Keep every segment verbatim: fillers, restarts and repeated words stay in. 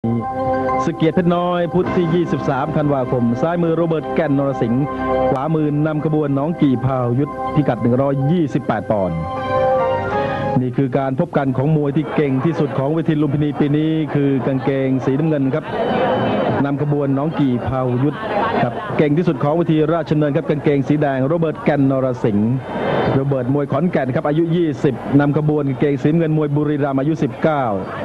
สเกียรติเพชรน้อยพุธที่ยี่สิบสามธันวาคมซ้ายมือโรเบิร์ตแก่นนรสิงห์ขวามือนำขบวนน้องกี่พาวยุทธพิกัดหนึ่งร้อยยี่สิบแปดปอนด์นี่คือการพบกันของมวยที่เก่งที่สุดของเวทีลุมพินีปีนี้คือกางเกงสีน้ำเงินครับนำขบวนน้องกี่พาวยุทธครับเก่งที่สุดของเวทีราชดำเนินครับกางเกงสีแดงโรเบิร์ตแก่นนรสิงห์โรเบิร์ตมวยขอนแก่นครับอายุยี่สิบนำขบวนกางเกงสีน้ำเงินมวยบุรีรัมย์อายุสิบเก้า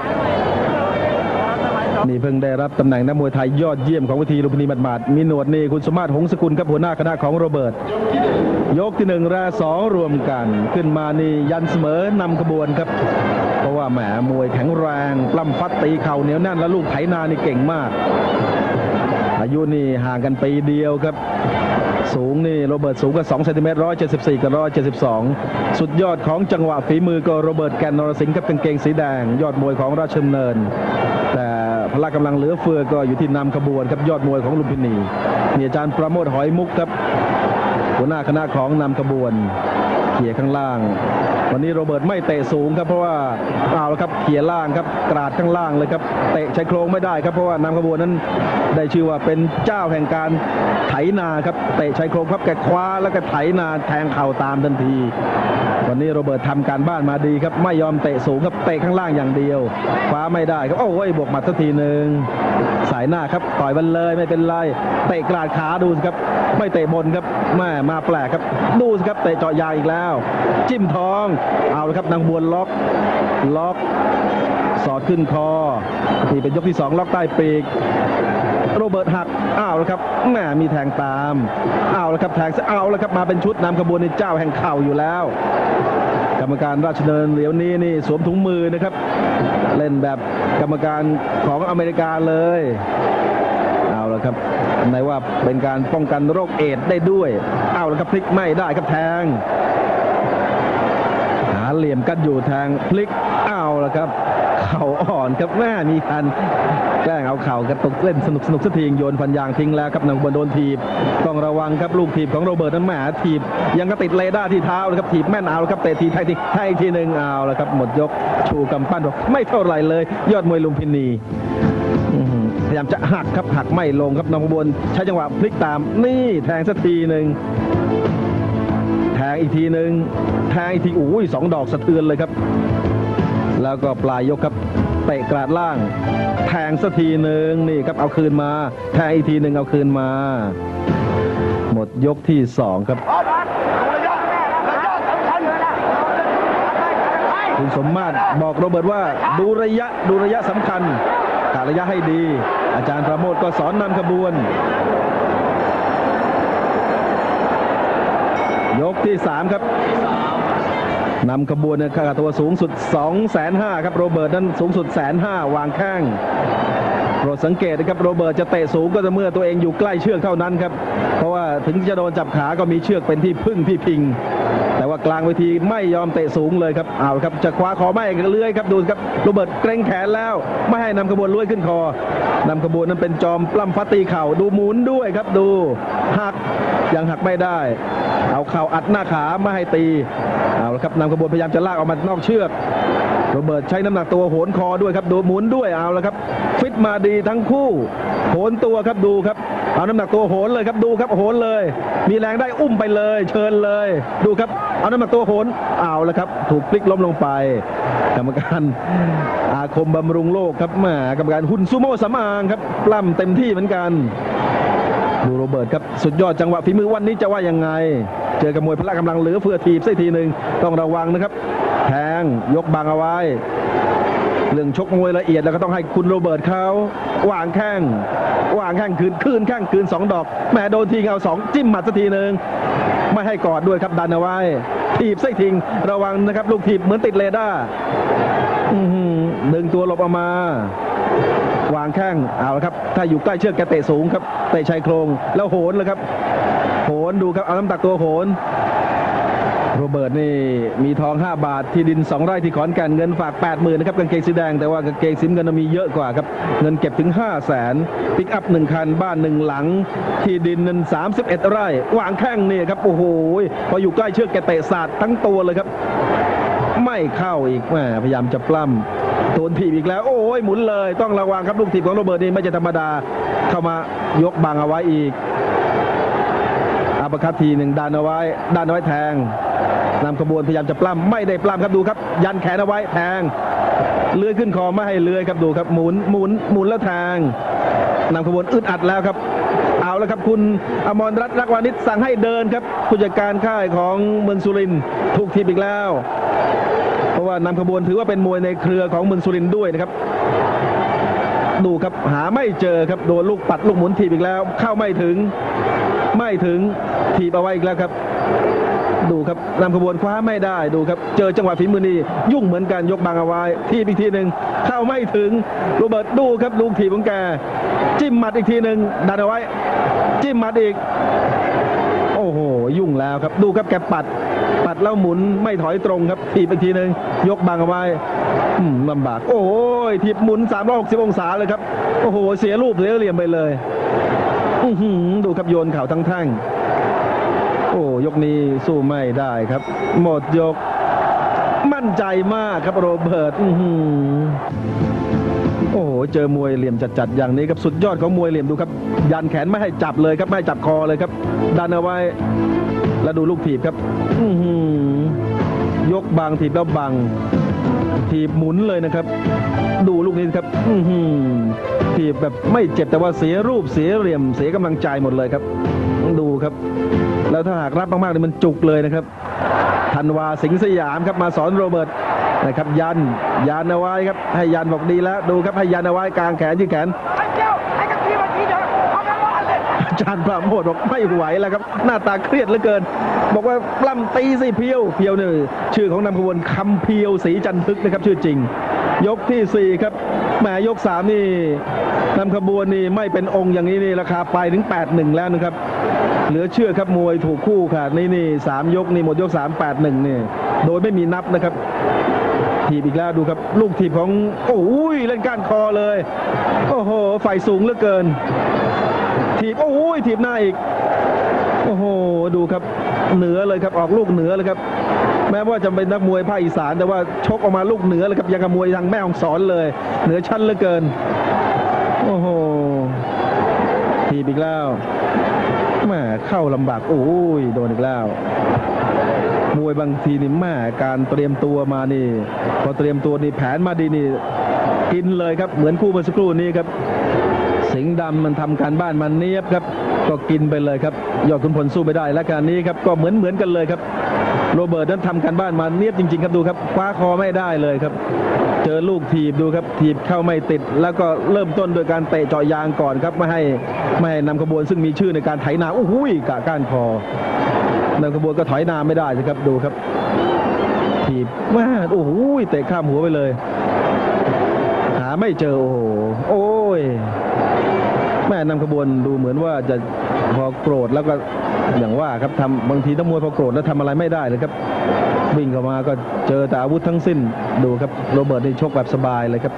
นี่เพิ่งได้รับตำแหน่งนักมวยไทยยอดเยี่ยมของเวทีลุมพินีหมาดๆมีหนวดนี่คุณสมมาตรหงสกุลครับหัวหน้าคณะของโรเบิร์ตยกที่หนึ่งแร่สองรวมกันขึ้นมานี่ยันเสมอนำขบวนครับเพราะว่าแหมมวยแข็งแรงปล้ำฟัดตีเข่าเหนียวแน่นและลูกไถนานี่เก่งมากอายุนี่ห่างกันปีเดียวครับสูงนี่โรเบิร์ตสูงกันสองเซนติเมตรร้อยเจ็ดสิบสี่กับร้อยเจ็ดสิบสองสุดยอดของจังหวะฝีมือก็โรเบิร์ตแก่นนรสิงห์ครับกางเกงสีแดงยอดมวยของราชดำเนินแต่พละกำลังเหลือเฟือก็อยู่ที่นำขบวนครับยอดมวยของลุมพินีนี่อาจารย์ประโมทหอยมุกครับหัวหน้าคณะของนำขบวนเขี่ยข้างล่างวันนี้โรเบิร์ตไม่เตะสูงครับเพราะว่าเอาแล้วครับเขี่ยล่างครับกราดข้างล่างเลยครับเตะชายโครงไม่ได้ครับเพราะว่านำขบวนนั้นได้ชื่อว่าเป็นเจ้าแห่งการไถนาครับเตะชายโครงครับแกคว้าแล้วก็ไถนาแทงเข่าตามทันทีวันนี้โรเบิร์ตทำการบ้านมาดีครับไม่ยอมเตะสูงครับเตะข้างล่างอย่างเดียวคว้าไม่ได้ครับโอ้ยบวกหมัดสักทีหนึ่งสายหน้าครับต่อยมันเลยไม่เป็นไรเตะกราดขาดูสิครับไม่เตะบนครับแม่มาแปลกครับดูสิครับเตะเจาะยางอีกแล้วจิ้มท้องเอาละครับนางบวนล็อกล็อกสอดขึ้นคอนี่เป็นยกที่สองล็อกใต้ปีกโรเบิร์ตหักอ้าวแล้วครับแหมมีแทงตามอ้าวแล้วครับแทงเอาแล้วครับมาเป็นชุดนำขบวนในเจ้าแห่งเข่าอยู่แล้วกรรมการราชดำเนินเหลียวนี้นี่สวมถุงมือนะครับเล่นแบบกรรมการของอเมริกาเลยเอาละครับในว่าเป็นการป้องกันโรคเอดส์ได้ด้วยเอาละครับพลิกไม่ได้ครับแทงหาเหลี่ยมกันอยู่แทงพลิกเอาละครับเข่าอ่อนครับแม่มีการแกล้งเอาเข่ากระตุกเล่นสนุกสนุกสักทีโยนฟันยางทิ้งแล้วครับนางบนโดนถีบต้องระวังครับลูกถีบของโรเบิร์ตนั้นแหมถีบยังก็ติดเรดาร์ที่เท้าเลยครับถีบแม่นเอาละครับเตะทีไทยทีให้อีกทีหนึ่งเอาละครับหมดยกชูกำปั้นบอกไม่เท่าไหร่เลยยอดมวยลุมพินีพยายามจะหักครับหักไม่ลงครับนางบนใช้จังหวะพลิกตามนี่แทงสักทีหนึ่งแทงอีกทีหนึ่งแทงอีกทีอุ้ยสองดอกสะเทือนเลยครับแล้วก็ปลายยกครับเตะกราดล่างแทงสักทีหนึ่งนี่ครับเอาคืนมาแทงอีกทีหนึ่งเอาคืนมาหมดยกที่สองครับคุณสมมาตรบอกโรเบิร์ตว่าดูระยะดูระยะสำคัญกะระยะให้ดีอาจารย์ประโมทก็สอนนำขบวนยกที่สามครับนำขบวนเนี่ยค่าตัวสูงสุด สองแสนห้าหมื่น ครับโรเบิร์ตนั้นสูงสุด หนึ่งแสนห้าหมื่น วางแข้งโปรดสังเกตนะครับโรเบิร์ตจะเตะสูงก็จะเมื่อตัวเองอยู่ใกล้เชือกเท่านั้นครับเพราะว่าถึงจะโดนจับขาก็มีเชือกเป็นที่พึ่งที่พิงแต่ว่ากลางเวทีไม่ยอมเตะสูงเลยครับเอาครับจะคว้าคอไม่เลื้อยครับดูครับโรเบิร์ตเกรงแขนแล้วไม่ให้นำขบวนเลื้อยขึ้นคอนำขบวนนั้นเป็นจอมปล้ำฟัดตีเข่าดูหมุนด้วยครับดูหักยังหักไม่ได้เอาเข่าอัดหน้าขาไม่ให้ตีเอาละครับนำขบวนพยายามจะลากออกมานอกเชือกโรเบิร์ตใช้น้ำหนักตัวโหนคอด้วยครับดูหมุนด้วยเอาละครับฟิตมาดีทั้งคู่โหนตัวครับดูครับเอาน้ำหนักตัวโหนเลยครับดูครับโหนเลยมีแรงได้อุ้มไปเลยเชิญเลยดูครับเอาน้ำหนักตัวโหนเอาละครับถูกพลิกล้มลงไปกรรมการอาคมบำรุงโลกครับแหมกรรมการหุ่นซูโม่สำอางครับปล้ำเต็มที่เหมือนกันดูโรเบิร์ตครับสุดยอดจังหวะฝีมือวันนี้จะว่ายังไงเจอกับมวยพละกำลังเหลือเฟือถีบสักทีหนึ่งต้องระวังนะครับแทงยกบังเอาไว้เรื่องชกมวยละเอียดแล้วก็ต้องให้คุณโรเบิร์ตเขาวางแข้งวางแข้งคืนคืนแข้งคืนสองดอกแหมโดนทีเอาสองจิ้มหมัดสักทีหนึ่งไม่ให้กอดด้วยครับดันเอาไว้ถีบสักทีระวังนะครับลูกถีบเหมือนติดเรดาร์ดึงตัวหลบออกมาวางแข้งเอาละครับถ้าอยู่ใกล้เชือกแกเตะสูงครับเตะชายโครงแล้วโหนเลยครับโหนดูครับเอาน้ำตักตัวโหนโรเบิร์ตนี่มีทองห้าบาทที่ดินสองไร่ที่ขอนแก่นเงินฝาก แปดหมื่น นะครับกางเกงสีแดงแต่ว่ากางเกงสีเงินมีเยอะกว่าครับเงินเก็บถึง ห้าแสน ปิกอัพหนึ่งคันบ้านหนึ่งหลังที่ดินนั้นสามสิบเอ็ดไร่วางแข้งนี่ครับโอ้โหพออยู่ใกล้เชือกแกเตะสาดทั้งตัวเลยครับไม่เข้าอีกแหมพยายามจะปล้ำโดนถีบอีกแล้วโอ้ยหมุนเลยต้องระวังครับลูกถีบของโรเบิร์ตนี่ไม่ใช่ธรรมดาเข้ามายกบังเอาไว้อีกอัปเปอร์คัตทีหนึ่งดันเอาไว้ดันเอาไว้แทงนำขบวนพยายามจะปล้ำไม่ได้ปล้ำครับดูครับยันแขนเอาไว้แทงเลื้อยขึ้นคอไม่ให้เลื้อยครับดูครับหมุนหมุนหมุนแล้วแทงนำขบวนอึดอัดแล้วครับเอาแล้วครับคุณอมรรัตน์รักวานิชสั่งให้เดินครับผู้จัดการค่ายของเมืองสุรินทร์ถูกทีบอีกแล้วเพราะว่านำขบวนถือว่าเป็นมวยในเครือของเมืองสุรินทร์ด้วยนะครับดูครับหาไม่เจอครับโดนลูกปัดลูกหมุนทีบอีกแล้วเข้าไม่ถึงไม่ถึงทีบเอาไว้อีกแล้วครับดูครับนำขบวนคว้าไม่ได้ดูครับเจอจังหวะฝีมือนี่ยุ่งเหมือนกันยกบังเอาไว้ทีบอีกทีหนึ่งเข้าไม่ถึงโรเบิร์ตดูครับลูกทีบของแกจิ้มหมัดอีกทีหนึ่งดันเอาไว้จิ้มหมัดอีกโอ้โหยุ่งแล้วครับดูครับแกปัดปัดแล้วหมุนไม่ถอยตรงครับทีบอีกทีหนึ่งยกบังเอาไว้ลำบากโอ้ยทีบหมุนสามร้อยหกสิบองศาเลยครับโอ้โหเสียรูปเสียเหลี่ยมไปเลยดูครับโยนเข่าทั้งแท่งโอ้ยกนี้สู้ไม่ได้ครับหมดยกมั่นใจมากครับโรเบิร์ตโอ้โหเจอมวยเหลี่ยมจัดๆอย่างนี้ครับสุดยอดของมวยเหลี่ยมดูครับยันแขนไม่ให้จับเลยครับไม่ให้จับคอเลยครับดันเอาไว้แล้วดูลูกถีบครับยกบังถีบแล้วบังถีบหมุนเลยนะครับดูลูกนี้ครับถีบแบบไม่เจ็บแต่ว่าเสียรูปเสียเหลี่ยมเสียกำลังใจหมดเลยครับดูครับแล้วถ้าหากรับมากๆเนี่ยมันจุกเลยนะครับธันวาสิงห์สยามครับมาสอนโรเบิร์ตนะครับยันยันเอาไว้ครับให้ยันบอกดีแล้วดูครับให้ยันเอาไว้กลางแขนยืดแขนอาจารย์ปราโมทบอกไม่ไหวแล้วครับหน้าตาเครียดเหลือเกินบอกว่าปล้ำตีสิเพียวเพียวเนี่ยชื่อของนำขบวนคำเพียวศรีจันทึกนะครับชื่อจริงยกที่สี่ครับแหมยกสามนี่นำขบวนนี่ไม่เป็นองค์อย่างนี้นี่ราคาไปถึง แปดหนึ่ง แล้วนะครับเหลือเชื่อครับมวยถูกคู่ค่ะนี่นี่สามยกนี่หมดยกสาม แปดหนึ่งนี่โดยไม่มีนับนะครับทีบอีกแล้วดูครับลูกทีบของโอ้ยเล่นก้านคอเลยโอ้โหไฟสูงเหลือเกินทีบโอ้ยทีบหน้าอีกโอ้โหดูครับเหนือเลยครับออกลูกเหนือเลยครับแม้ว่าจะเป็นนักมวยภาคอีสานแต่ว่าชกออกมาลูกเหนือเลยครับยังกับมวยทางแม่ฮ่องสอนเลยเหนือชั้นเหลือเกินโอ้โหทีบอีกแล้วแม่เข้าลำบากโอ้ยโดนอีกแล้วมวยบางทีนี่แม่การเตรียมตัวมานี่พอเตรียมตัวนี่แผนมาดีนี่กินเลยครับเหมือนคู่เมื่อสักครู่นี้ครับสิงห์ดำมันทำการบ้านมันเนียบครับก็กินไปเลยครับยอดขุนพลสู้ไม่ได้และการนี้ครับก็เหมือนเหมือนกันเลยครับโรเบิร์ตนั้นทำการบ้านมาเนียบจริงๆครับดูครับคว้าคอไม่ได้เลยครับเจอลูกถีบดูครับถีบเข้าไม่ติดแล้วก็เริ่มต้นโดยการเตะเจาะยางก่อนครับไม่ให้ไม่ให้นำขบวนซึ่งมีชื่อในการไถนาโอ้โหกะก้านคอนำขบวนก็ถอยนาไม่ได้นะครับดูครับถีบว่าโอ้โหเตะข้ามหัวไปเลยหาไม่เจอโอ้โหโอ้ยแม่นำขบวนดูเหมือนว่าจะพอโกรธแล้วก็อย่างว่าครับทำบางทีต้องมวยพอโกรธแล้วทำอะไรไม่ได้เลยครับวิ่งเข้ามาก็เจอแต่อาวุธทั้งสิ้นดูครับโรเบิร์ตนี่ชกแบบสบายเลยครับ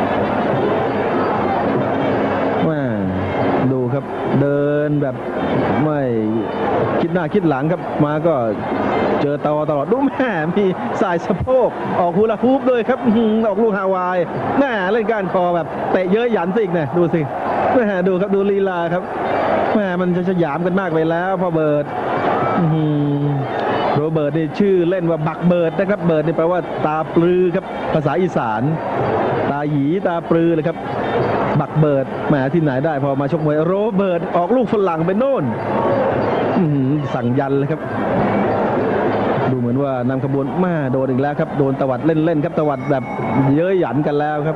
แม่ดูครับเดินแบบไม่คิดหน้าคิดหลังครับมาก็เจอตอตลอดดูแม่มีสายสะโพกออกฮูลาฮูปด้วยครับออกลูกฮาวายแม่เล่นก้านคอแบบเตะเยอะหยันสิเนี่ยดูสิแม่ดูครับดูลีลาครับแม่มันจะฉยามกันมากไปแล้วพ่อเบิร์ตโรเบิร์ตนี่ชื่อเล่นว่าบักเบิร์ตนะครับเบิร์ตนี่แปลว่าตาปลือครับภาษาอีสานตาหยีตาปลือเลยครับบักเบิร์ตแหมที่ไหนได้พอมาชกมวยโรเบิร์ตออกลูกฝรั่งไปโน่นสั่งยันเลยครับดูเหมือนว่านำขบวนมาโดนอีกแล้วครับโดนตวัดเล่นๆครับตวัดแบบเย้ยหยันกันแล้วครับ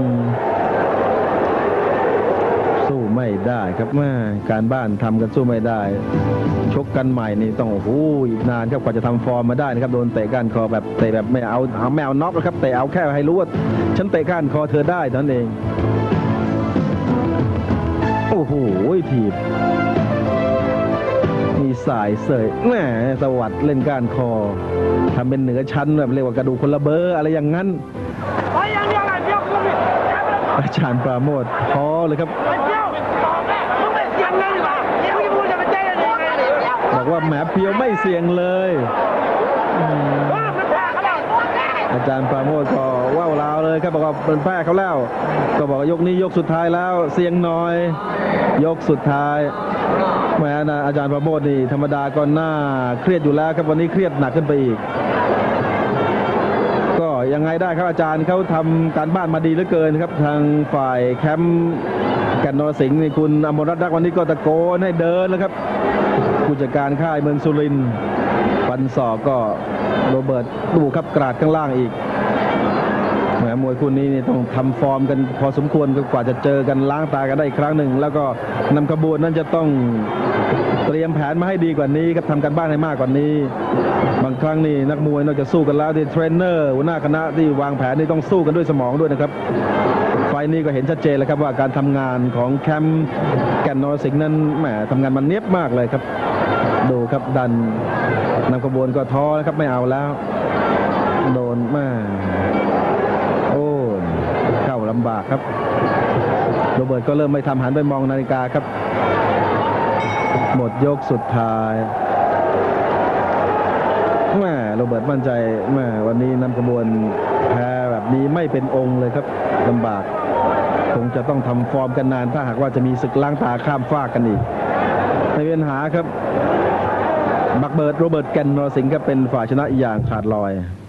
สู้ไม่ได้ครับแม่การบ้านทำกันสู้ไม่ได้ชกกันใหม่นี่ต้องโอ้โหอีกนานครับกว่าจะทำฟอร์มมาได้นะครับโดนเตะก้านคอแบบเตะแบบไม่เอาเอาแมวน็อกนะครับเตะเอาแค่ให้รู้ว่าฉันเตะก้านคอเธอได้เท่านั้นเองโอ้โหถีบมีสายเสยแหมสวัสดิ์เล่นก้านคอทำเป็นเหนือชั้นแบบเรียกว่ากระดูกคนละเบอร์อะไรอย่างนั้นอาจารย์ปราโมทพอเลยครับบอกว่าแหมเพียวไม่เสี่ยงเลยอาจารย์ปราโมทก็ว่าวลาวเลยครับบอกว่าเป็นแพ้เขาแล้วก็บอกว่ายกนี้ยกสุดท้ายแล้วเสียงน้อยยกสุดท้ายแม้นะอาจารย์ปราโมทนี่ธรรมดาก็น่าเครียดอยู่แล้วครับวันนี้เครียดหนักขึ้นไปอีกก็ยังไงได้ครับอาจารย์เขาทำการบ้านมาดีเหลือเกินครับทางฝ่ายแคมป์แก่นนรสิงห์นี่คุณอมรรัตน์รักวันนี้ก็ตะโกนให้เดินแล้วครับผู้จัดการค่ายเมืองสุรินทร์ฟันศอกก็โรเบิร์ตดูครับกราดข้างล่างอีกแหมมวยคู่นี้นี่ต้องทำฟอร์มกันพอสมควรกว่าจะเจอกันล้างตากันได้อีกครั้งหนึ่งแล้วก็นำขบวนนั้นจะต้องเตรียมแผนมาให้ดีกว่านี้ครับทำกันบ้านให้มากกว่านี้บางครั้งนี่นักมวยนอกจากสู้กันแล้วที่เทรนเนอร์หัวหน้าคณะที่วางแผนนี่ต้องสู้กันด้วยสมองด้วยนะครับไฟนี้ก็เห็นชัดเจนแล้วครับว่าการทำงานของแคมป์แก่นนรสิงห์นั้นแหมทำงานมันเนียบมากเลยครับดูครับดันนำขบวนก็ท้อนะครับไม่เอาแล้วโดนมาโอ้เข้าลำบากครับโรเบิร์ตก็เริ่มไม่ทำหันไปมองนาฬิกาครับหมดยกสุดท้ายแม่โรเบิร์ตมั่นใจแม่วันนี้นำขบวนแพ้แบบนี้ไม่เป็นองค์เลยครับลำบากคงจะต้องทำฟอร์มกันนานถ้าหากว่าจะมีศึกล้างตาข้ามฟากกันอีกไม่เป็นปัญหาครับบักเบิร์ตโรเบิร์ตแก่นนรสิงห์ก็เป็นฝ่ายชนะอย่างขาดลอย